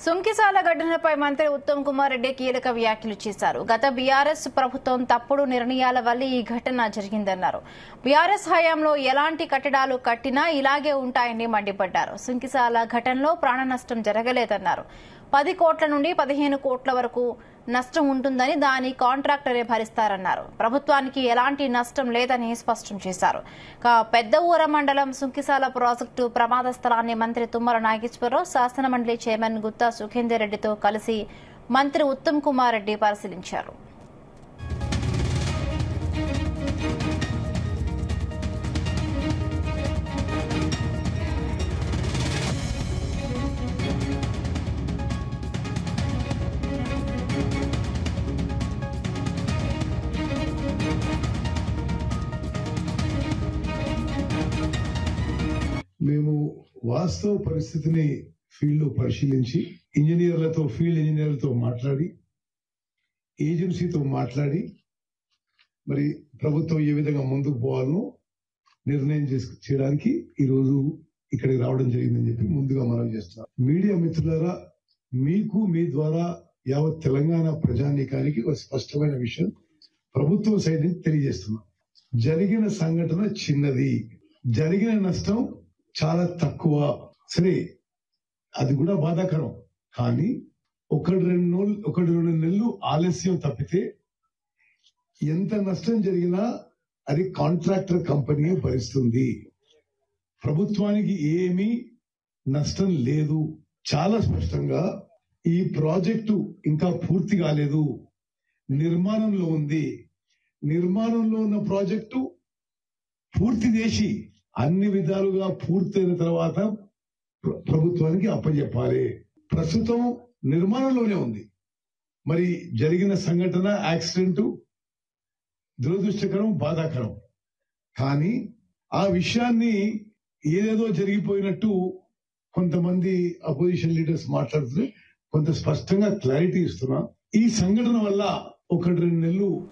సుంకిసాల ఘటనపై మంత్రి ఉత్తమ్ కుమార్ రెడ్డి కీలక వ్యాఖ్యలు చేశారు. గత బీఆర్ఎస్ ప్రభుత్వం తప్పుడు నిర్ణయాల వల్ల ఈ ఘటన జరిగిందన్నారు. బీఆర్ఎస్ హయాంలో ఎలాంటి కట్టడాలు కట్టినా ఇలాగే ఉంటాయని మండిపడ్డారు. సుంకిసాల ఘటనలో ప్రాణ నష్టం జరగలేదన్నారు. 10 కోట్ల నుండి 15 కోట్ల వరకు నష్టం ఉంటుందని, దాని కాంట్రాక్టరే భరిస్తారన్నారు. ప్రభుత్వానికి ఎలాంటి నష్టం లేదని స్పష్టం చేశారు. పెద్దఊర మండలం సుంకిసాల ప్రాజెక్టు ప్రమాద స్థలాన్ని మంత్రి తుమ్మల నాగేశ్వరరావు, శాసనమండలి చైర్మన్ గుత్తా సుఖేందర్ రెడ్డితో కలిసి మంత్రి ఉత్తమ్ కుమార్ రెడ్డి పరిశీలించారు. మేము వాస్తవ పరిస్థితిని ఫీల్డ్ లో పరిశీలించి ఫీల్డ్ ఇంజనీర్లతో మాట్లాడి, ఏజెన్సీతో మాట్లాడి, మరి ప్రభుత్వం ఏ విధంగా ముందుకు పోవాలో నిర్ణయం చేయడానికి ఈ రోజు ఇక్కడికి రావడం జరిగిందని చెప్పి ముందుగా మనం చేస్తున్నాం. మీడియా మిత్రులారా, మీకు మీ ద్వారా యావత్ తెలంగాణ ప్రజానీకానికి ఒక స్పష్టమైన విషయం ప్రభుత్వం సైడ్ నుంచి తెలియజేస్తున్నాం. జరిగిన సంఘటన చిన్నది, జరిగిన నష్టం చాలా తక్కువ. సరే, అది కూడా బాధాకరం. కానీ ఒకటి రెండు నెలలు ఆలస్యం తప్పితే ఎంత నష్టం జరిగినా అది కాంట్రాక్టర్ కంపెనీ భరిస్తుంది. ప్రభుత్వానికి ఏమీ నష్టం లేదు. చాలా స్పష్టంగా ఈ ప్రాజెక్టు ఇంకా పూర్తి కాలేదు, నిర్మాణంలో ఉంది. నిర్మాణంలో ఉన్న ప్రాజెక్టు పూర్తి చేసి అన్ని విధాలుగా పూర్తయిన తర్వాత ప్రభుత్వానికి అప్పచెప్పాలి. ప్రస్తుతం నిర్మాణంలోనే ఉంది. మరి జరిగిన సంఘటన, యాక్సిడెంట్ దురదృష్టకరం, బాధాకరం. కానీ ఆ విషయాన్ని ఏదేదో జరిగిపోయినట్టు కొంతమంది అపోజిషన్ లీడర్స్ మాట్లాడుతూ కొంత స్పష్టంగా క్లారిటీ ఇస్తున్నా. ఈ సంఘటన వల్ల 1-2 నెలలు